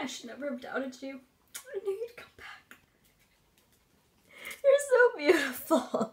should never have doubted you. I knew you'd come back. You're so beautiful.